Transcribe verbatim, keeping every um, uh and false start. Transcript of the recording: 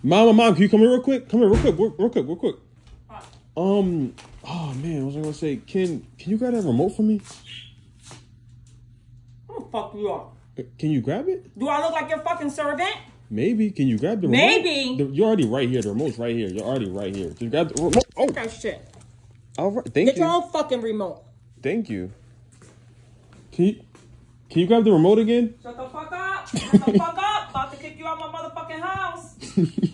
Mama, mom, can you come here real quick? Come here real quick, real, real quick, real quick. Um, oh man, what was I gonna say? Can can you grab that remote for me? Who the fuck you are? Can you grab it? Do I look like your fucking servant? Maybe. Can you grab the remote? Maybe. The, you're already right here. The remote's right here. You're already right here. Just grab the remote. Oh, that shit. All right, thank Get you. your own fucking remote. Thank you. Can you can you grab the remote again? Shut the fuck up. Shut the fuck up. About to kick you out my motherfucking house.